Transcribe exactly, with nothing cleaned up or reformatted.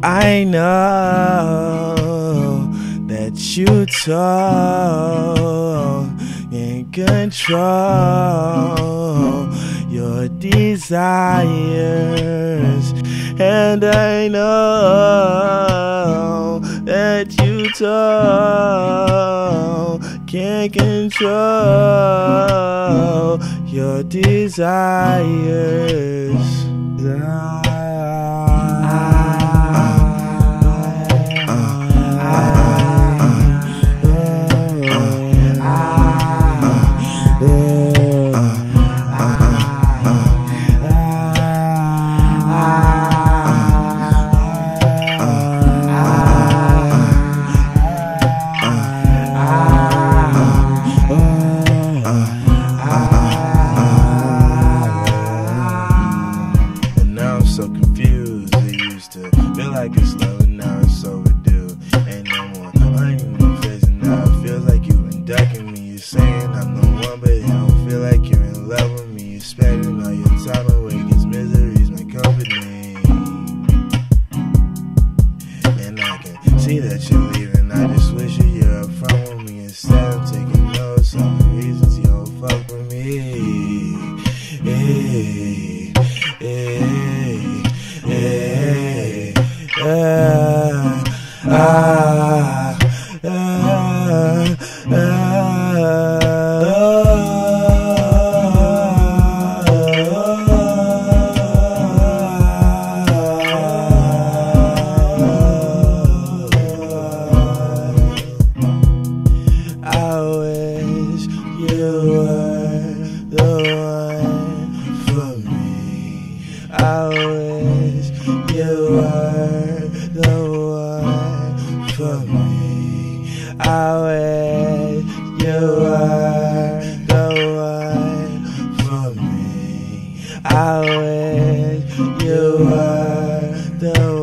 I know that you told and control your desires, and I know that you told can't control your desires. So confused, it used to feel like it's slow, now it's overdue. Ain't no more honeymoon phase, and now it feels like you've been ducking me. You're saying I'm the one, but you don't feel like you're in love with me. You're spending all your time away, cause misery's my company. And I can see that you're leaving, I just wish that you're up front with me. Instead of taking notes on the reasons you don't fuck with me. Hey, hey. Hey, ah, ah, ah, ah, I wish you were the one for me. I wish you were the one for me. I wish you were the one for me. I wish you were the one.